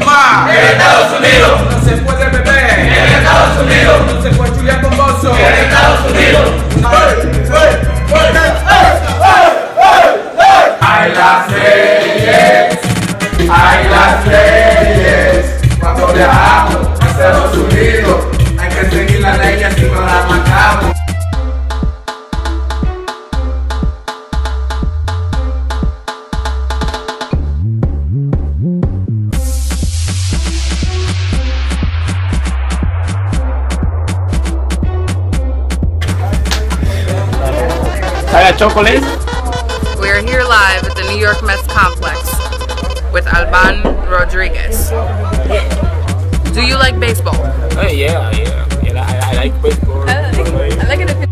fumar en Estados Unidos, no se puede beber en Estados Unidos, no se puede chulear con bolso en Estados Unidos. Hay las leyes, cuando viajamos a Estados Unidos, hay que seguir las leyes y no las matamos. Chocolate. We are here live at the New York Mets complex with Alban Rodriguez. Do you like baseball? Yeah, I like baseball. I like it.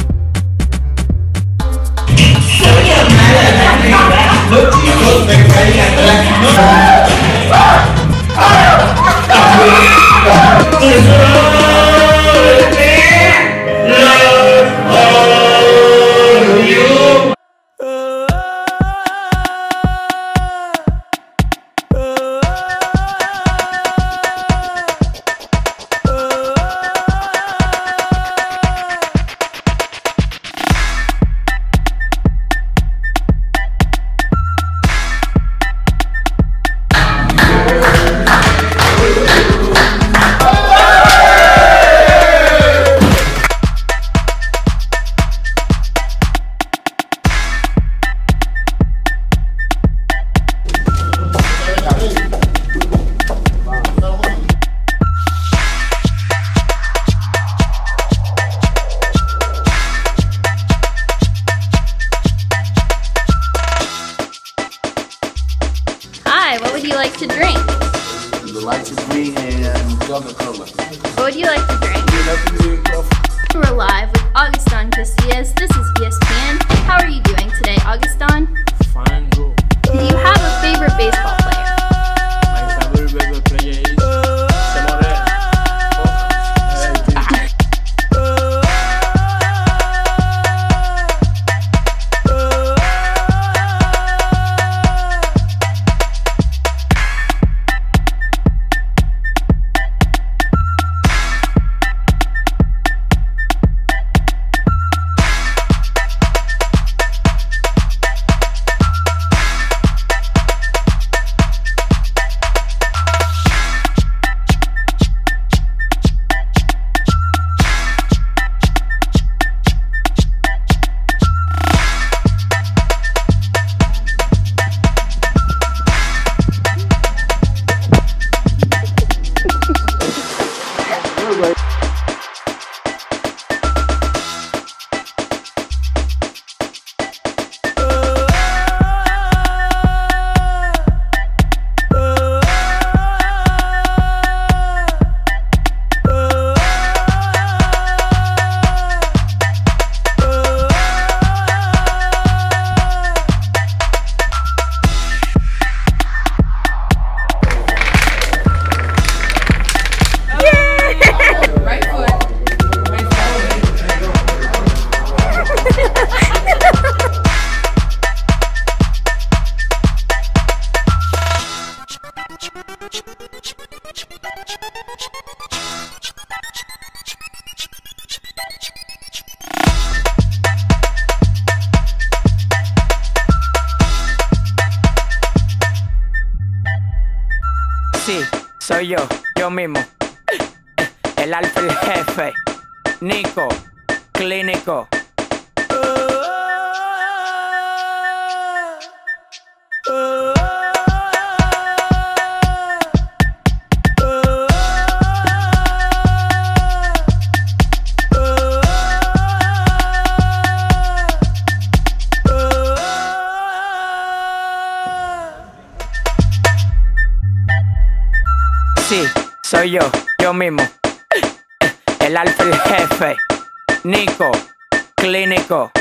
Hi, what would you like to drink? The lights are green and Coca-Cola. What would you like to drink? We're live with Augustin Casillas. This is ESPN. How are you doing today, Augustin? Fine, bro. Do you have a favorite baseball player? My favorite baseball player is Sí, soy yo mismo. El alfa, el jefe, Nico, clínico. Sí, soy yo mismo. El alfa, el jefe, Nico, clínico.